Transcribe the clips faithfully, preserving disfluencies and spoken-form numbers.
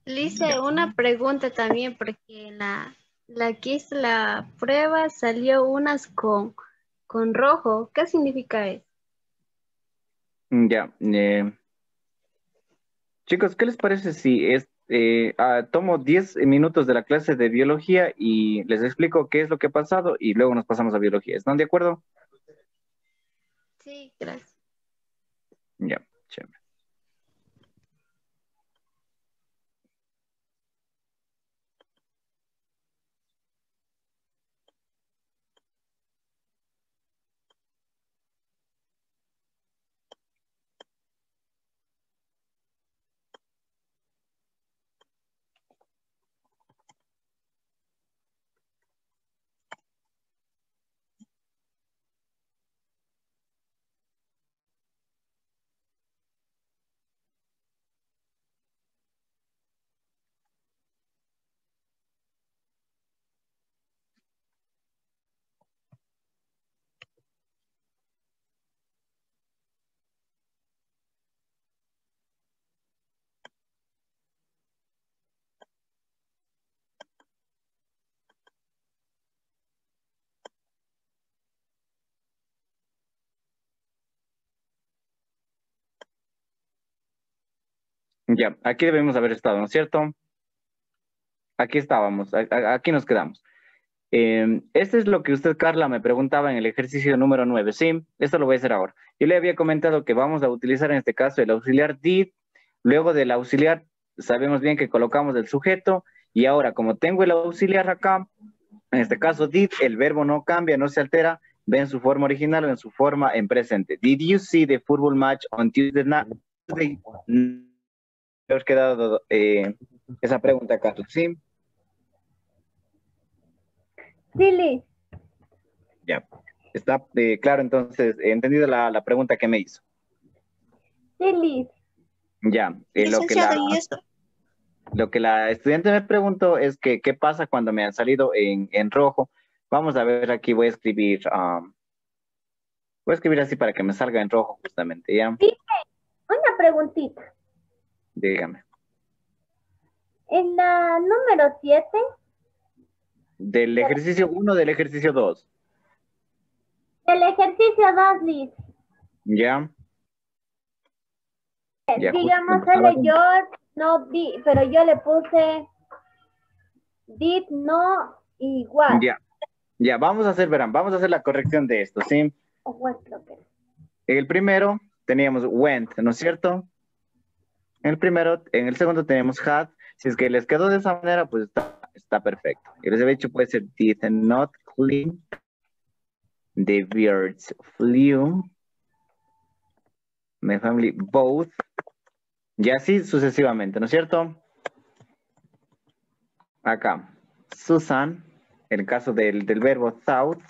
Le hice Ya. una pregunta también porque la, la que hizo la prueba salió unas con, con rojo. ¿Qué significa eso? Ya. eh, chicos, ¿qué les parece si es, eh, ah, tomo diez minutos de la clase de biología y les explico qué es lo que ha pasado y luego nos pasamos a biología? ¿Están de acuerdo? Sí, gracias. Ya, chévere. Ya, aquí debemos haber estado, ¿no es cierto? Aquí estábamos, a- a- aquí nos quedamos. Eh, este es lo que usted, Carla, me preguntaba en el ejercicio número nueve. Sí, esto lo voy a hacer ahora. Yo le había comentado que vamos a utilizar en este caso el auxiliar did. Luego del auxiliar, sabemos bien que colocamos el sujeto. Y ahora, como tengo el auxiliar acá, en este caso did, el verbo no cambia, no se altera. Ve en su forma original o en su forma en presente. Did you see the football match on Tuesday night? Me ha quedado eh, esa pregunta, Carla. Sí, Sí, Liz. ya. Está eh, claro, entonces, he entendido la, la pregunta que me hizo. Sí, Liz. Ya, eh, lo que Licenciado, la, ¿y esto? lo que la estudiante me preguntó es que qué pasa cuando me han salido en, en rojo. Vamos a ver, aquí voy a escribir, um, voy a escribir así para que me salga en rojo justamente, ¿ya? Dime, una preguntita. Dígame. En la número siete, Del ejercicio uno, del ejercicio dos, del ejercicio dos, Liz, ¿ya? Ya, justo digamos, cuando estaba sale con- yo, no di, pero yo le puse did, no, y what. Ya, ya, vamos a hacer, verán, vamos a hacer la corrección de esto, ¿sí? O what, creo que es. En el primero teníamos went, ¿no es cierto? En el primero, en el segundo tenemos had. Si es que les quedó de esa manera, pues está, está perfecto. Y les he dicho puede ser did not clean. The birds flew. My family both. Y así sucesivamente, ¿no es cierto? Acá. Susan, en el caso del, del verbo thought.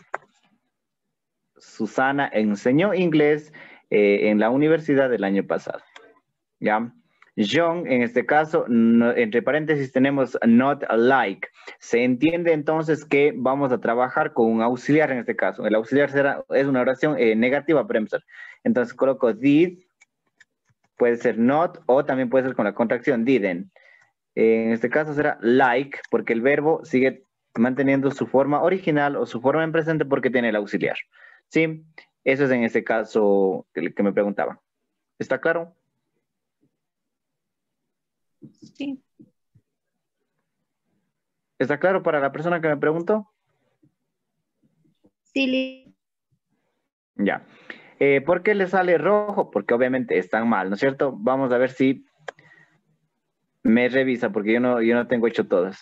Susana enseñó inglés eh, en la universidad del año pasado. ¿Ya? John, en este caso, no, entre paréntesis tenemos not like. Se entiende entonces que vamos a trabajar con un auxiliar en este caso. El auxiliar será, es una oración eh, negativa para empezar. Entonces coloco did, puede ser not o también puede ser con la contracción didn't. En este caso será like porque el verbo sigue manteniendo su forma original o su forma en presente porque tiene el auxiliar. ¿Sí? Eso es en este caso que, que me preguntaba. ¿Está claro? Sí. ¿Está claro para la persona que me preguntó? Sí, Liz. Ya. Eh, ¿Por qué le sale rojo? Porque obviamente están mal, ¿no es cierto? Vamos a ver si me revisa, porque yo no, yo no tengo hecho todas.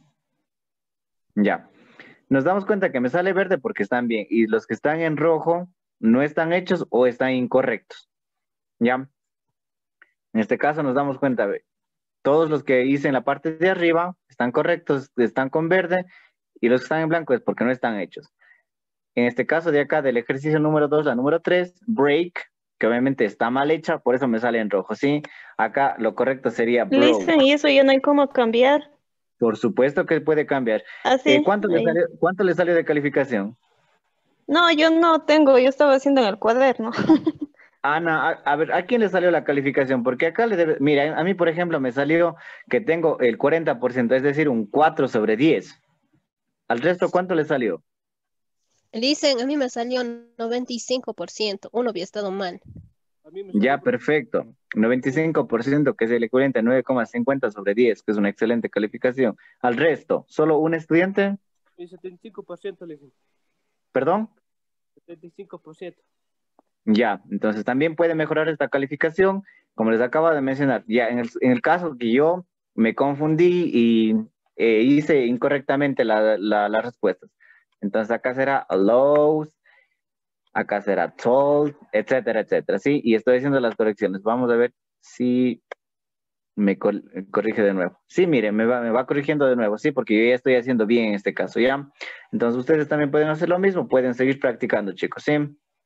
Ya. Nos damos cuenta que me sale verde porque están bien. Y los que están en rojo no están hechos o están incorrectos. ¿Ya? En este caso nos damos cuenta, ve, todos los que hice en la parte de arriba están correctos, están con verde, y los que están en blanco es porque no están hechos. En este caso de acá, del ejercicio número dos, la número tres, break, que obviamente está mal hecha, por eso me sale en rojo, ¿sí? Acá lo correcto sería broke. Listen, y eso ya no hay cómo cambiar. Por supuesto que puede cambiar. Eh, Así. ¿cuánto, le ahí. salió, ¿Cuánto le salió de calificación? No, yo no tengo, yo estaba haciendo en el cuaderno. Ana, a, a ver, ¿a quién le salió la calificación? Porque acá le debe, mira, a mí, por ejemplo, me salió que tengo el cuarenta por ciento, es decir, un cuatro sobre diez. ¿Al resto cuánto le salió? Dicen, a mí me salió noventa y cinco por ciento. Uno había estado mal. A mí me Ya, salió perfecto. noventa y cinco por ciento, que es el equivalente a nueve coma cincuenta sobre diez, que es una excelente calificación. Al resto, ¿solo un estudiante? el setenta y cinco por ciento, le dicen. ¿Perdón? setenta y cinco por ciento. Ya, entonces también puede mejorar esta calificación, como les acabo de mencionar. Ya, en el, en el caso que yo me confundí y eh, hice incorrectamente la- la- las respuestas. Entonces acá será allows, acá será told, etcétera, etcétera, ¿sí? Y estoy haciendo las correcciones. Vamos a ver si me cor- corrige de nuevo. Sí, miren, me va, me va corrigiendo de nuevo, sí, porque yo ya estoy haciendo bien en este caso, ¿ya? Entonces ustedes también pueden hacer lo mismo, pueden seguir practicando, chicos, ¿sí?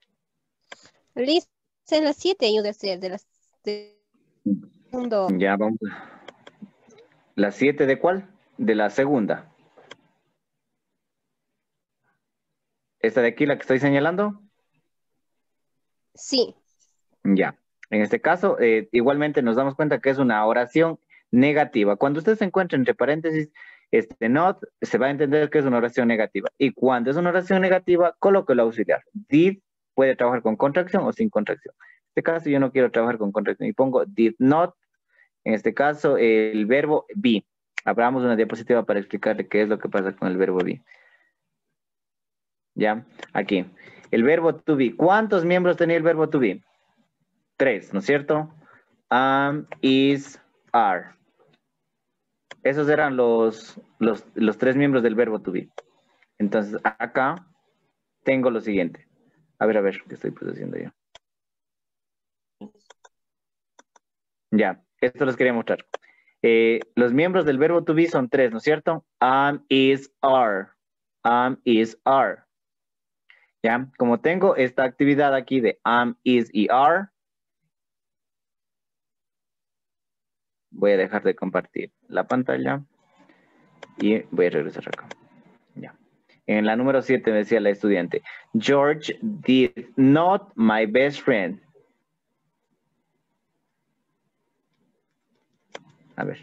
Dicen las siete ayuda a ser de las de segundo. Ya vamos. ¿La siete de cuál? De la segunda. ¿Esta de aquí, la que estoy señalando? Sí. Ya. En este caso, eh, igualmente nos damos cuenta que es una oración negativa. Cuando usted se encuentra entre paréntesis, este not, se va a entender que es una oración negativa. Y cuando es una oración negativa, coloque el auxiliar. Did puede trabajar con contracción o sin contracción. En este caso, yo no quiero trabajar con contracción y pongo did not. En este caso, el verbo be. Abramos una diapositiva para explicarle qué es lo que pasa con el verbo be. Ya, aquí. El verbo to be. ¿Cuántos miembros tenía el verbo to be? Tres, ¿no es cierto? Am, is, are. Esos eran los, los, los tres miembros del verbo to be. Entonces, acá tengo lo siguiente. A ver, a ver, ¿qué estoy produciendo yo? Ya, esto les quería mostrar. Eh, los miembros del verbo to be son tres, ¿no es cierto? Am, is, are. Am, is, are. Ya, como tengo esta actividad aquí de am, is y are, voy a dejar de compartir la pantalla y voy a regresar acá. Ya. En la número siete me decía la estudiante, George did not my best friend. A ver.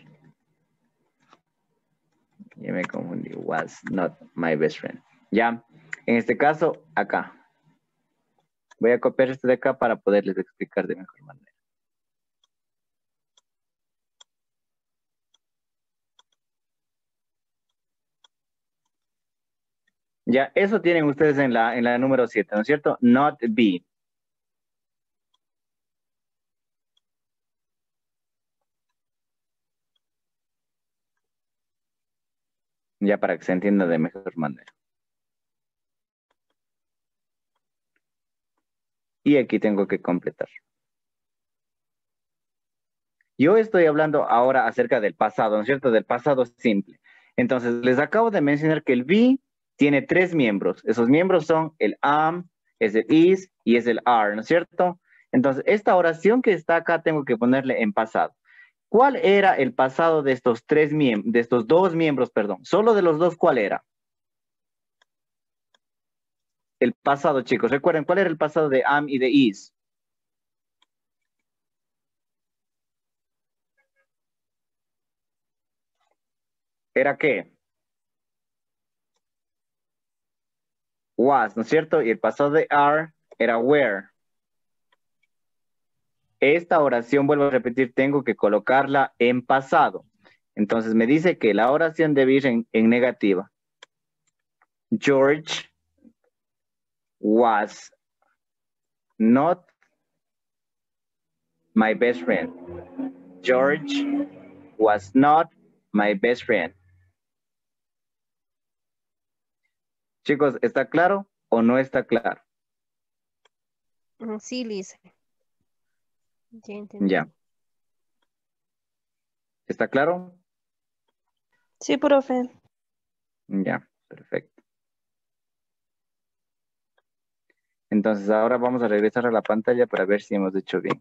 Ya me confundí. Was not my best friend. Ya. En este caso, acá. Voy a copiar esto de acá para poderles explicar de mejor manera. Ya, eso tienen ustedes en la, en la número siete, ¿no es cierto? Not be. Ya para que se entienda de mejor manera. Y aquí tengo que completar. Yo estoy hablando ahora acerca del pasado, ¿no es cierto? Del pasado simple. Entonces, les acabo de mencionar que el be tiene tres miembros. Esos miembros son el am, es el is y es el are, ¿no es cierto? Entonces, esta oración que está acá tengo que ponerle en pasado. ¿Cuál era el pasado de estos tres miembros, de estos dos miembros, perdón? Solo de los dos, ¿cuál era? El pasado, chicos. Recuerden, ¿cuál era el pasado de am y de is? ¿Era qué? Was, ¿no es cierto? Y el pasado de are era were. Esta oración, vuelvo a repetir, tengo que colocarla en pasado. Entonces me dice que la oración debe ir en, en negativa. George was not my best friend. George was not my best friend. Chicos, ¿está claro o no está claro? Mm, sí, Liz. Ya entendí. Ya. ¿Está claro? Sí, profe. Ya, perfecto. Entonces ahora vamos a regresar a la pantalla para ver si hemos hecho bien.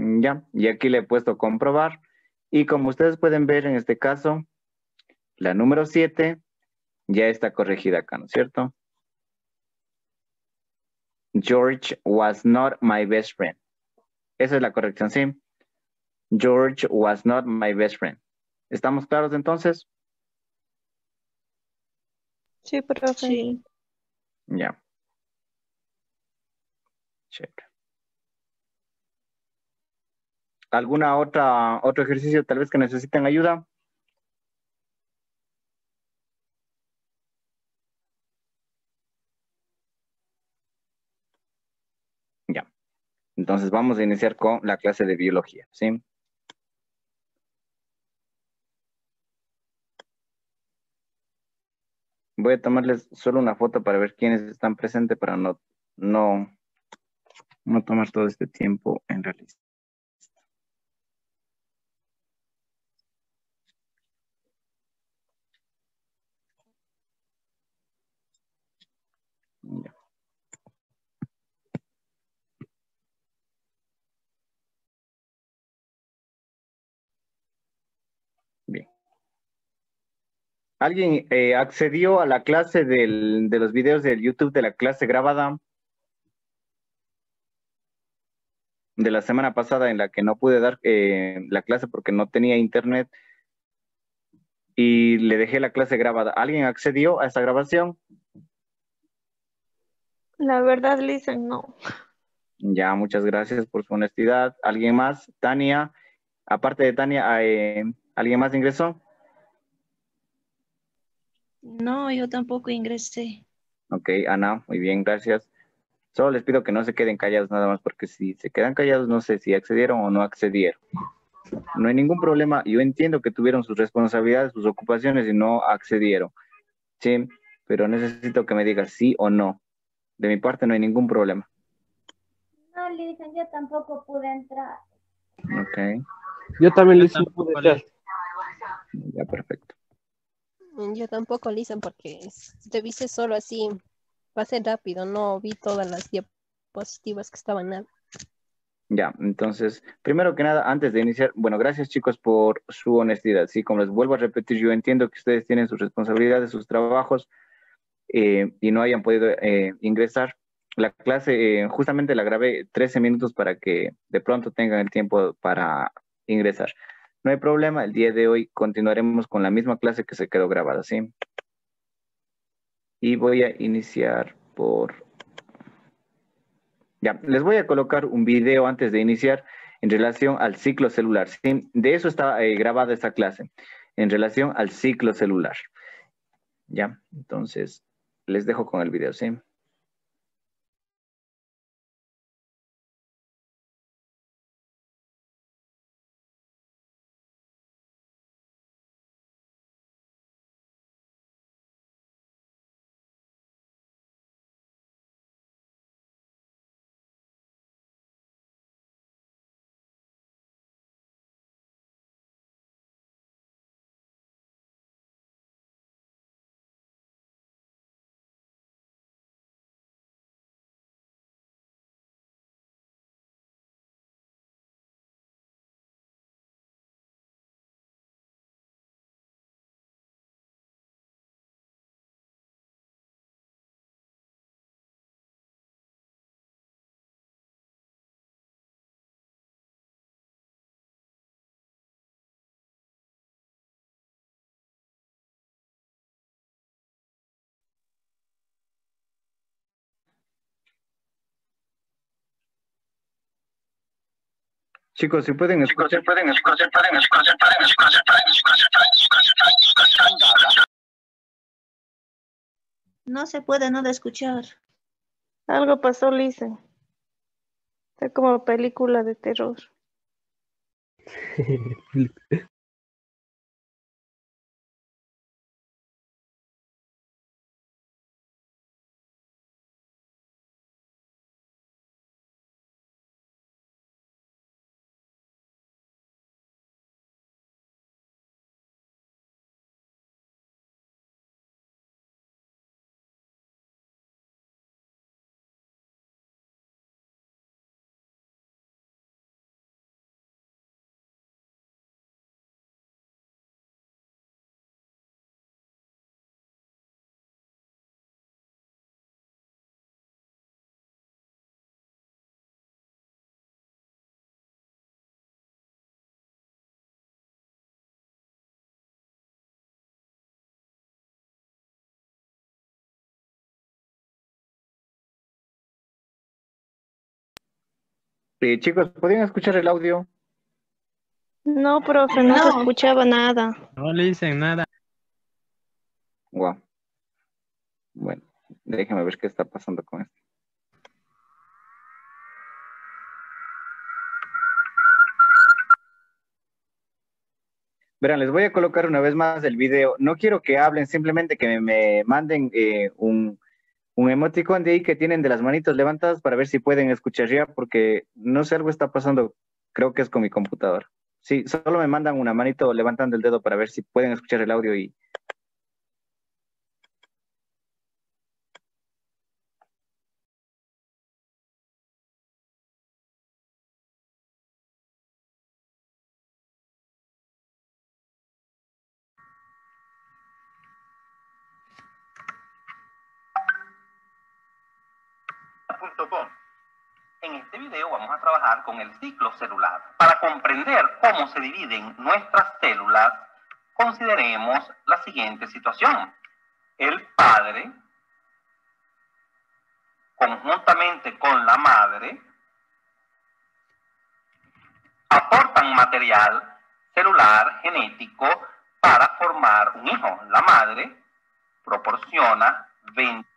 Mm, Ya, y aquí le he puesto comprobar. Y como ustedes pueden ver en este caso, la número siete ya está corregida acá, ¿no es cierto? George was not my best friend. Esa es la corrección, ¿sí? George was not my best friend. ¿Estamos claros entonces? Sí, profe. Sí. Ya. Chévere. ¿Alguna otra, otro ejercicio tal vez que necesiten ayuda? Ya. Entonces vamos a iniciar con la clase de biología, ¿sí? Voy a tomarles solo una foto para ver quiénes están presentes para no, no, no tomar todo este tiempo en realizar. Ya. Bien. ¿Alguien eh, accedió a la clase del, de los videos del YouTube de la clase grabada de la semana pasada en la que no pude dar eh, la clase porque no tenía internet y le dejé la clase grabada? ¿Alguien accedió a esa grabación? La verdad, Listen, no. Ya, muchas gracias por su honestidad. ¿Alguien más? Tania, aparte de Tania, eh, ¿alguien más ingresó? No, yo tampoco ingresé. Ok, Ana, muy bien, gracias. Solo les pido que no se queden callados nada más, porque si se quedan callados no sé si accedieron o no accedieron. No hay ningún problema. Yo entiendo que tuvieron sus responsabilidades, sus ocupaciones y no accedieron. Sí, pero necesito que me digas sí o no. De mi parte no hay ningún problema. No, Listen, yo tampoco pude entrar. Ok, Yo también Yo le hice no tampoco pude le- entrar. ya perfecto. Mm, Yo tampoco, Lisa, porque te viste solo así, pasé rápido, no vi todas las diapositivas que estaban nada. Ya, entonces, primero que nada, antes de iniciar, bueno, gracias chicos por su honestidad. Sí, como les vuelvo a repetir, yo entiendo que ustedes tienen sus responsabilidades, sus trabajos eh, y no hayan podido eh, ingresar. La clase eh, justamente la grabé trece minutos para que de pronto tengan el tiempo para ingresar. No hay problema, el día de hoy continuaremos con la misma clase que se quedó grabada, ¿sí? Y voy a iniciar por... Ya, les voy a colocar un video antes de iniciar en relación al ciclo celular, ¿sí? De eso está eh, grabada esta clase, en relación al ciclo celular. Ya, entonces les dejo con el video, ¿sí? Chicos, si pueden escuchar. No se puede no de escuchar. Algo pasó, Listen. Está como película de terror. Eh, chicos, ¿podían escuchar el audio? No, profe, no, se No. escuchaba nada. No le dicen nada. Wow. Bueno, déjenme ver qué está pasando con esto. Verán, les voy a colocar una vez más el video. No quiero que hablen, simplemente que me, me manden eh, un, un emoticón de ahí que tienen de las manitos levantadas para ver si pueden escuchar ya, porque no sé, algo está pasando. Creo que es con mi computador. Sí, solo me mandan una manito levantando el dedo para ver si pueden escuchar el audio y... punto com. En este video vamos a trabajar con el ciclo celular. Para comprender cómo se dividen nuestras células, consideremos la siguiente situación. El padre, conjuntamente con la madre, aportan material celular genético para formar un hijo. La madre proporciona veinte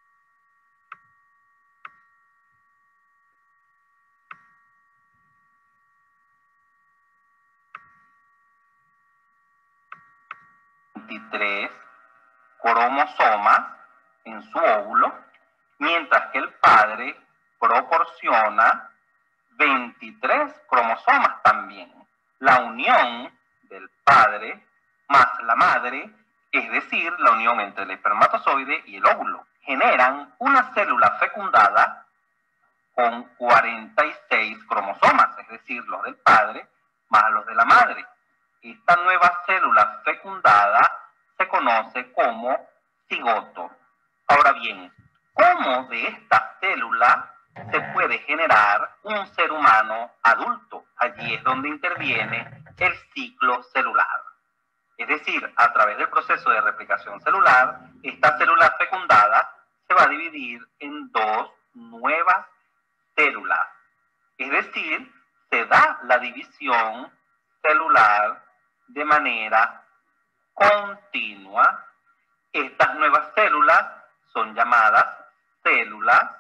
veintitrés cromosomas en su óvulo, mientras que el padre proporciona veintitrés cromosomas también. La unión del padre más la madre, es decir, la unión entre el espermatozoide y el óvulo, generan una célula fecundada con cuarenta y seis cromosomas, es decir, los del padre más los de la madre. Esta nueva célula fecundada se conoce como cigoto. Ahora bien, ¿cómo de esta célula se puede generar un ser humano adulto? Allí es donde interviene el ciclo celular. Es decir, a través del proceso de replicación celular, esta célula fecundada se va a dividir en dos nuevas células. Es decir, se da la división celular de manera continua. Estas nuevas células son llamadas células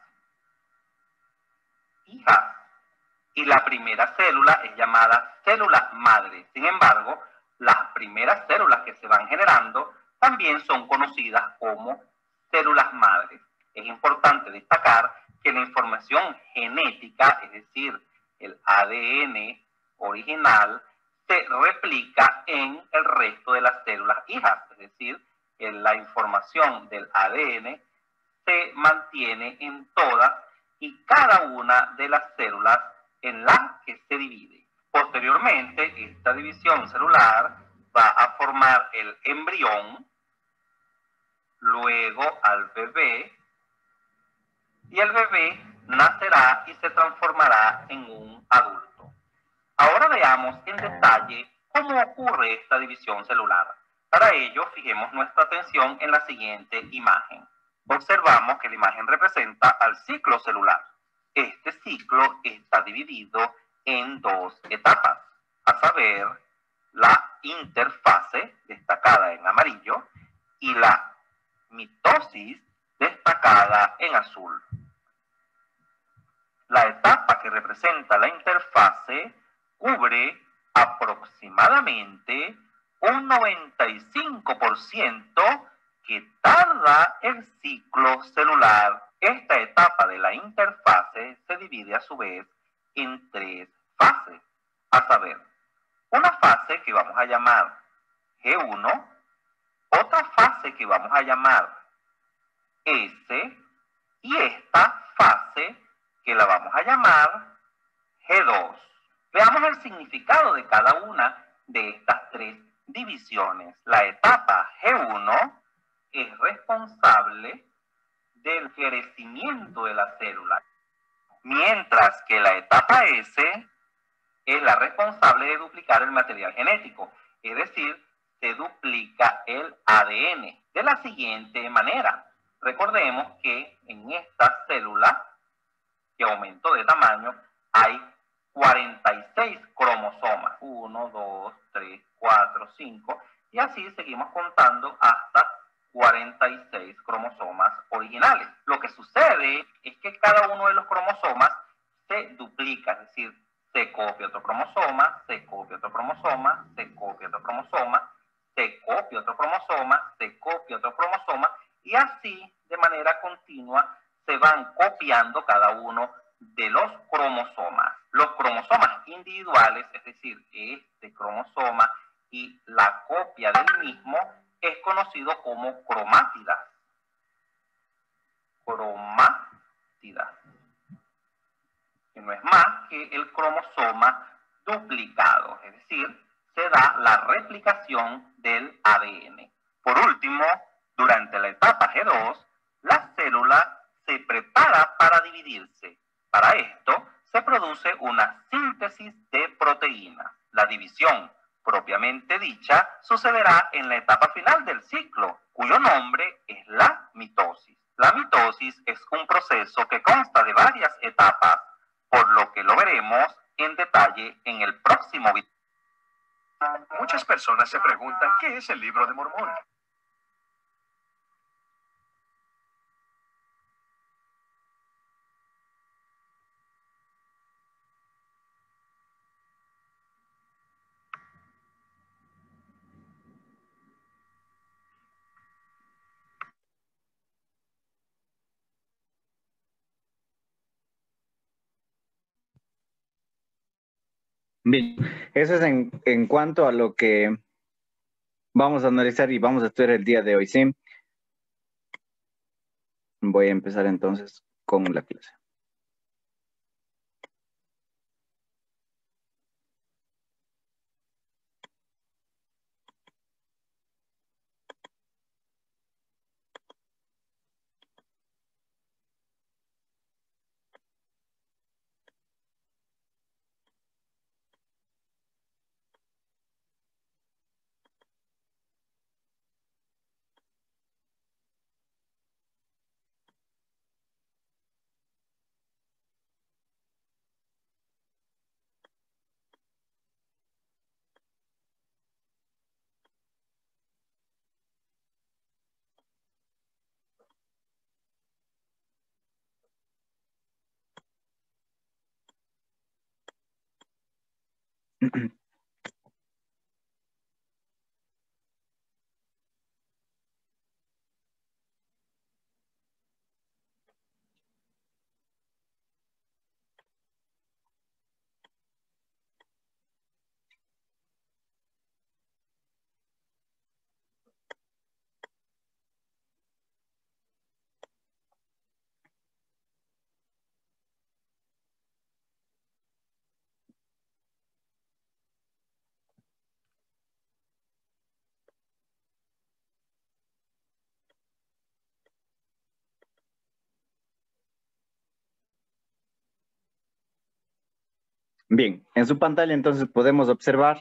hijas y la primera célula es llamada célula madre. Sin embargo, las primeras células que se van generando también son conocidas como células madres. Es importante destacar que la información genética, es decir, el A D N original, se replica en el resto de las células hijas, es decir, en la información del A D N se mantiene en todas y cada una de las células en las que se divide. Posteriormente, esta división celular va a formar el embrión, luego al bebé, y el bebé nacerá y se transformará en un adulto. Ahora veamos en detalle cómo ocurre esta división celular. Para ello, fijemos nuestra atención en la siguiente imagen. Observamos que la imagen representa al ciclo celular. Este ciclo está dividido en dos etapas, a saber, la interfase, destacada en amarillo, y la mitosis, destacada en azul. La etapa que representa la interfase cubre aproximadamente un noventa y cinco por ciento que tarda el ciclo celular. Esta etapa de la interfase se divide a su vez en tres fases, a saber, una fase que vamos a llamar G uno, otra fase que vamos a llamar S y esta fase que la vamos a llamar G dos. Veamos el significado de cada una de estas tres divisiones. La etapa G uno es responsable del crecimiento de la célula, mientras que la etapa S es la responsable de duplicar el material genético, es decir, se duplica el A D N de la siguiente manera. Recordemos que en esta célula que aumentó de tamaño hay cuarenta y seis cromosomas. uno, dos, tres, cuatro, cinco. Y así seguimos contando hasta cuarenta y seis cromosomas originales. Lo que sucede es que cada uno de los cromosomas se duplica, es decir, se copia otro cromosoma, se copia otro cromosoma, se copia otro cromosoma, se copia otro cromosoma, se copia otro cromosoma, y así, de manera continua, se van copiando cada uno de los cromosomas. Los cromosomas individuales, es decir, este cromosoma y la copia del mismo, es conocido como cromátidas. Cromátidas. Que no es más que el cromosoma duplicado, es decir, se da la replicación del A D N. Por último, durante la etapa G dos, la célula se prepara para dividirse. Para esto, se produce una síntesis de proteínas. La división propiamente dicha sucederá en la etapa final del ciclo, cuyo nombre es la mitosis. La mitosis es un proceso que consta de varias etapas, por lo que lo veremos en detalle en el próximo video. Muchas personas se preguntan qué es el Libro de Mormón. Bien, eso es en, en cuanto a lo que vamos a analizar y vamos a estudiar el día de hoy, ¿sí? Voy a empezar entonces con la clase. Bien, en su pantalla entonces podemos observar,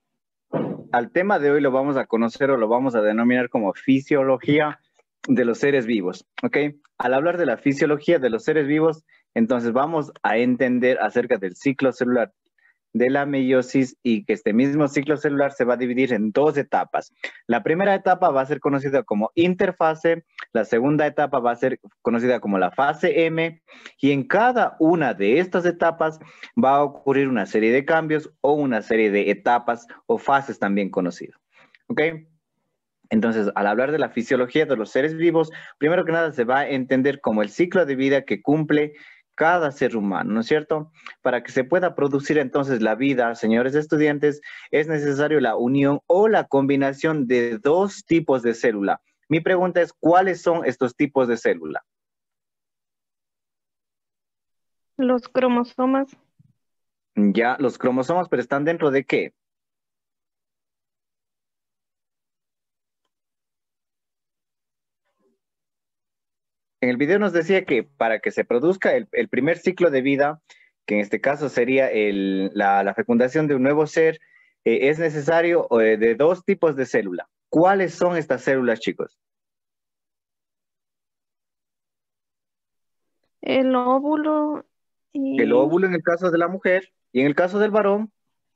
al tema de hoy lo vamos a conocer o lo vamos a denominar como fisiología de los seres vivos, ¿ok? Al hablar de la fisiología de los seres vivos, entonces vamos a entender acerca del ciclo celular, de la meiosis, y que este mismo ciclo celular se va a dividir en dos etapas. La primera etapa va a ser conocida como interfase, la segunda etapa va a ser conocida como la fase M, y en cada una de estas etapas va a ocurrir una serie de cambios o una serie de etapas o fases también conocidas. ¿Ok? Entonces, al hablar de la fisiología de los seres vivos, primero que nada se va a entender como el ciclo de vida que cumple cada ser humano, ¿no es cierto? Para que se pueda producir entonces la vida, señores estudiantes, es necesario la unión o la combinación de dos tipos de célula. Mi pregunta es, ¿cuáles son estos tipos de célula? Los cromosomas. Ya, los cromosomas, pero ¿están dentro de qué? En el video nos decía que para que se produzca el, el primer ciclo de vida, que en este caso sería el, la, la fecundación de un nuevo ser, eh, es necesario eh, de dos tipos de célula. ¿Cuáles son estas células, chicos? El óvulo Y El óvulo en el caso de la mujer y en el caso del varón.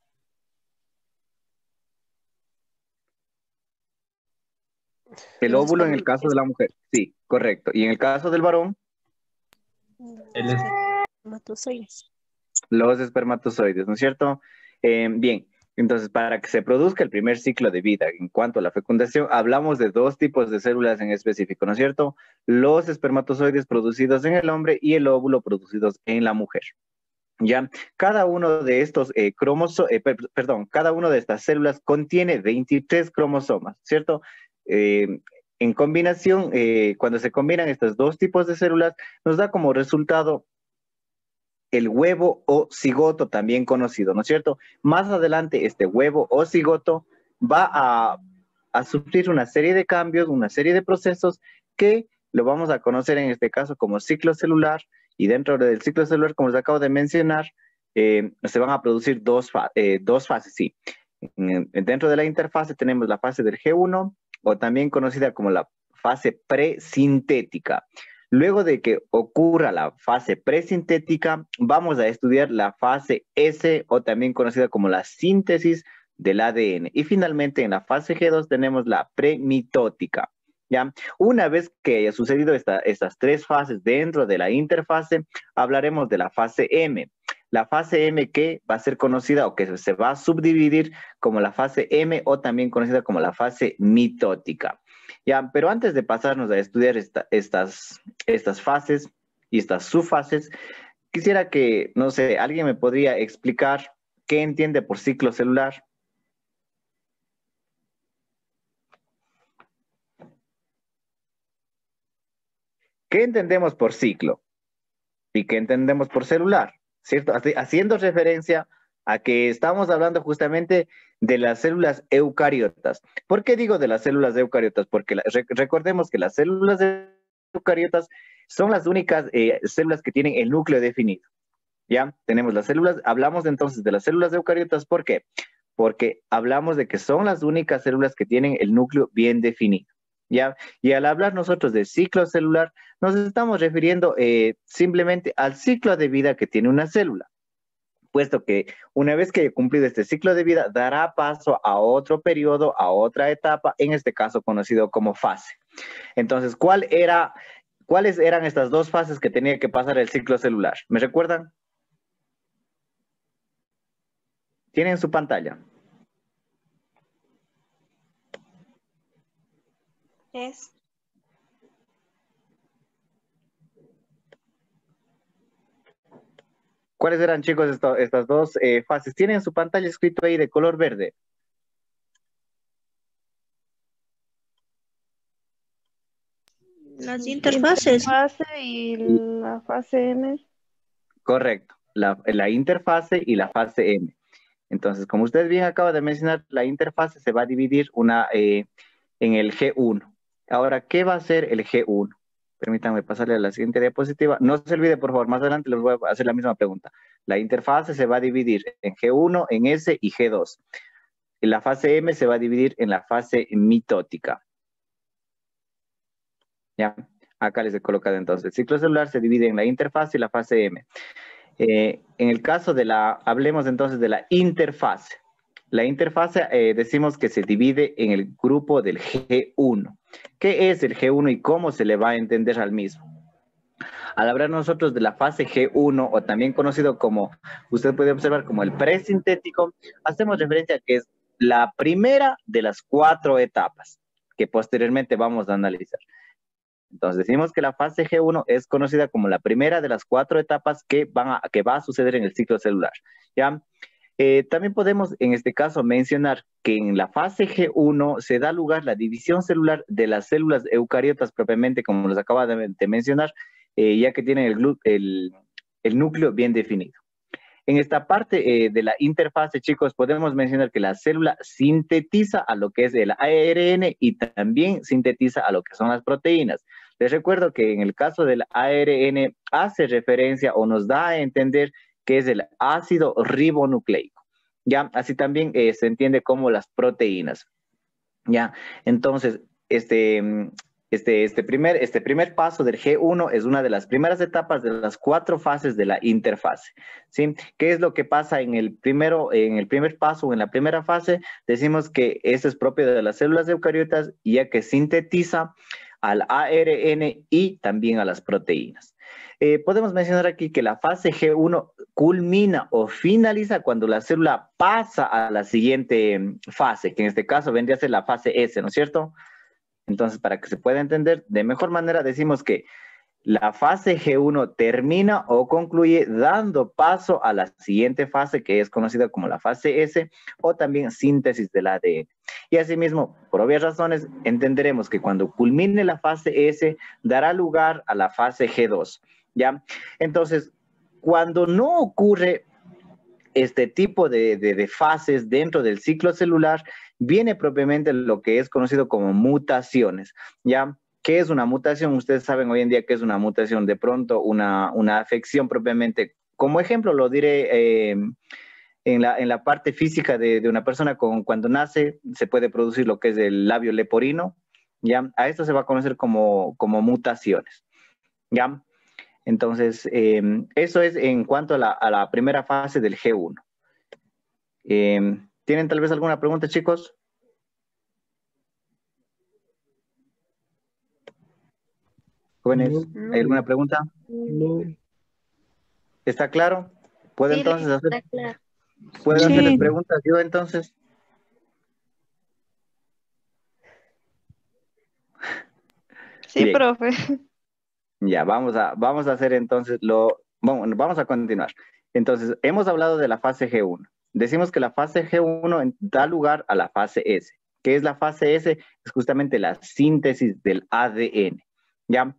El Los óvulo en el caso de la mujer. Sí, correcto. Y en el caso del varón, El es- espermatozoides. los espermatozoides, ¿no es cierto? Eh, bien, entonces para que se produzca el primer ciclo de vida en cuanto a la fecundación, hablamos de dos tipos de células en específico, ¿no es cierto? Los espermatozoides producidos en el hombre y el óvulo producidos en la mujer. Ya, cada uno de estos eh, cromosomas, eh, per perdón, cada una de estas células contiene veintitrés cromosomas, ¿cierto? Eh, en combinación, eh, cuando se combinan estos dos tipos de células, nos da como resultado el huevo o cigoto, también conocido, ¿no es cierto? Más adelante, este huevo o cigoto va a, a sufrir una serie de cambios, una serie de procesos que lo vamos a conocer en este caso como ciclo celular, y dentro del ciclo celular, como les acabo de mencionar, eh, se van a producir dos, fa eh, dos fases, sí. En, dentro de la interfase tenemos la fase del G uno, o también conocida como la fase presintética. Luego de que ocurra la fase presintética, vamos a estudiar la fase S, o también conocida como la síntesis del A D N. Y finalmente, en la fase G dos tenemos la premitótica. ¿Ya? Una vez que haya sucedido esta, estas tres fases dentro de la interfase, hablaremos de la fase M. La fase M que va a ser conocida o que se va a subdividir como la fase M, o también conocida como la fase mitótica. Ya, pero antes de pasarnos a estudiar esta, estas, estas fases y estas subfases, quisiera que, no sé, alguien me podría explicar qué entiende por ciclo celular. ¿Qué entendemos por ciclo? ¿Y qué entendemos por celular? ¿Cierto? Haciendo referencia a que estamos hablando justamente de las células eucariotas. ¿Por qué digo de las células eucariotas? Porque la, rec recordemos que las células eucariotas son las únicas eh, células que tienen el núcleo definido. ¿Ya? Tenemos las células, hablamos entonces de las células eucariotas. ¿Por qué? Porque hablamos de que son las únicas células que tienen el núcleo bien definido. ¿Ya? Y al hablar nosotros de ciclo celular, nos estamos refiriendo eh, simplemente al ciclo de vida que tiene una célula, puesto que una vez que haya cumplido este ciclo de vida, dará paso a otro periodo, a otra etapa, en este caso conocido como fase. Entonces, ¿cuál era, ¿cuáles eran estas dos fases que tenía que pasar el ciclo celular? ¿Me recuerdan? Tienen su pantalla. es ¿Cuáles eran, chicos, esto, estas dos eh, fases? Tienen su pantalla escrito ahí de color verde. Las interfaces. fase y la fase M. Correcto, la, la interfase y la fase M. Entonces, como usted bien acaba de mencionar, la interfase se va a dividir una, eh, en el G uno. Ahora, ¿qué va a ser el G uno? Permítanme pasarle a la siguiente diapositiva. No se olvide, por favor, más adelante les voy a hacer la misma pregunta. La interfase se va a dividir en G uno, en S y G dos. Y la fase M se va a dividir en la fase mitótica. ¿Ya? Acá les he colocado entonces. El ciclo celular se divide en la interfase y la fase M. Eh, en el caso de la, hablemos entonces de la interfase. La interfase eh, decimos que se divide en el grupo del G uno. ¿Qué es el G uno y cómo se le va a entender al mismo? Al hablar nosotros de la fase G uno, o también conocido como, usted puede observar como el presintético, hacemos referencia a que es la primera de las cuatro etapas que posteriormente vamos a analizar. Entonces decimos que la fase G uno es conocida como la primera de las cuatro etapas que, van a, que va a suceder en el ciclo celular. ¿Ya? Eh, también podemos en este caso mencionar que en la fase G uno se da lugar la división celular de las células eucariotas propiamente, como les acaba de, de mencionar, eh, ya que tienen el, el, el núcleo bien definido. En esta parte eh, de la interfase, chicos, podemos mencionar que la célula sintetiza a lo que es el A R N y también sintetiza a lo que son las proteínas. Les recuerdo que en el caso del A R N hace referencia o nos da a entender que es el ácido ribonucleico. ¿Ya? Así también eh, se entiende como las proteínas. ¿Ya? Entonces, este, Este, este, primer, este primer paso del G uno es una de las primeras etapas de las cuatro fases de la interfase, ¿sí? ¿Qué es lo que pasa en el, primero, en el primer paso o en la primera fase? Decimos que eso es propio de las células eucariotas, ya que sintetiza al A R N y también a las proteínas. Eh, podemos mencionar aquí que la fase G uno culmina o finaliza cuando la célula pasa a la siguiente fase, que en este caso vendría a ser la fase S, ¿no es cierto? Entonces, para que se pueda entender de mejor manera, decimos que la fase G uno termina o concluye dando paso a la siguiente fase, que es conocida como la fase S, o también síntesis del A D N. Y asimismo, por obvias razones, entenderemos que cuando culmine la fase S, dará lugar a la fase G dos, ¿ya? Entonces, cuando no ocurre este tipo de, de, de fases dentro del ciclo celular, viene propiamente lo que es conocido como mutaciones, ¿ya? ¿Qué es una mutación? Ustedes saben hoy en día qué es una mutación. De pronto, una, una afección propiamente. Como ejemplo, lo diré eh, en, la, en la parte física de, de una persona con, cuando nace, se puede producir lo que es el labio leporino, ¿ya? A esto se va a conocer como, como mutaciones, ¿ya? Entonces, eh, eso es en cuanto a la, a la primera fase del G uno. Eh, ¿Tienen tal vez alguna pregunta, chicos? Jóvenes, No. ¿hay alguna pregunta? No. ¿Está claro? ¿Puedo Sí, entonces está hacer, claro. ¿puedo Sí. hacerles preguntas yo entonces? Sí, Bien. profe. Ya, vamos a, vamos a hacer entonces lo, bueno, vamos a continuar. Entonces, hemos hablado de la fase G uno. Decimos que la fase G uno da lugar a la fase S. ¿Qué es la fase S? Es justamente la síntesis del A D N. ¿Ya?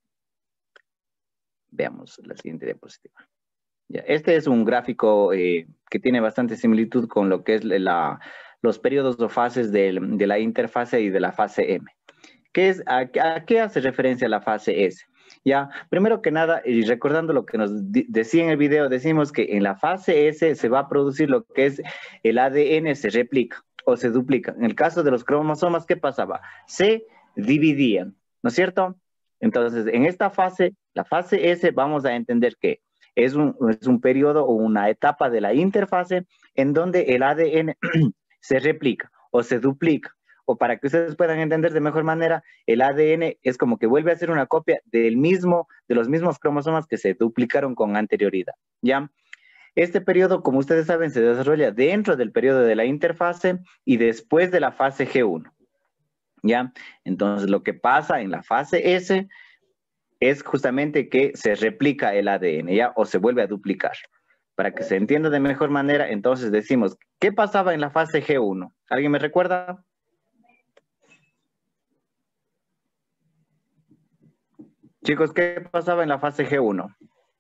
Veamos la siguiente diapositiva. Ya, este es un gráfico eh, que tiene bastante similitud con lo que es la, los periodos o fases del, de la interfase y de la fase M. ¿Qué es, a, a qué hace referencia la fase S? Ya, primero que nada, y recordando lo que nos decía en el video, decimos que en la fase S se va a producir lo que es el A D N se replica o se duplica. En el caso de los cromosomas, ¿qué pasaba? Se dividían, ¿no es cierto? Entonces, en esta fase, la fase S, vamos a entender que es un, es un periodo o una etapa de la interfase en donde el A D N se replica o se duplica. O para que ustedes puedan entender de mejor manera, el A D N es como que vuelve a ser una copia del mismo, de los mismos cromosomas que se duplicaron con anterioridad, ¿ya? Este periodo, como ustedes saben, se desarrolla dentro del periodo de la interfase y después de la fase G uno, ¿ya? Entonces, lo que pasa en la fase S es justamente que se replica el A D N, ¿ya? O se vuelve a duplicar. Para que se entienda de mejor manera, entonces decimos, ¿qué pasaba en la fase G uno? ¿Alguien me recuerda? Chicos, ¿qué pasaba en la fase G uno?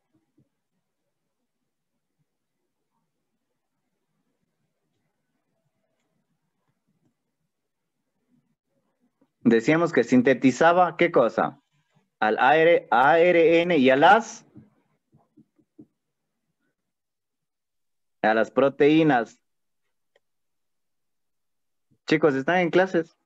Decíamos que sintetizaba, ¿qué cosa? Al A R N y a las, a las proteínas. Chicos, ¿están en clases?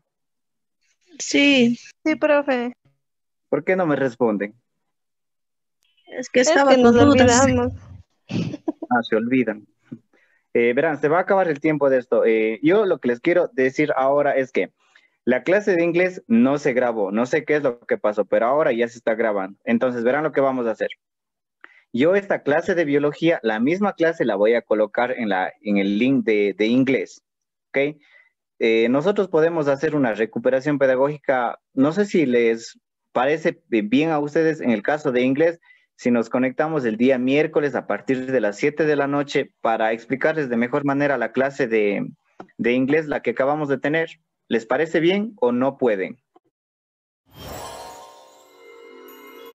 Sí. Sí, profe. ¿Por qué no me responden? Es que Es estaba que nos con dudas. olvidamos. Ah, se olvidan. Eh, verán, se va a acabar el tiempo de esto. Eh, yo lo que les quiero decir ahora es que la clase de inglés no se grabó. No sé qué es lo que pasó, pero ahora ya se está grabando. Entonces, verán lo que vamos a hacer. Yo esta clase de biología, la misma clase la voy a colocar en, la, en el link de, de inglés. ¿Ok? Eh, nosotros podemos hacer una recuperación pedagógica. No sé si les parece bien a ustedes en el caso de inglés, si nos conectamos el día miércoles a partir de las siete de la noche para explicarles de mejor manera la clase de, de inglés, la que acabamos de tener. ¿Les parece bien o no pueden?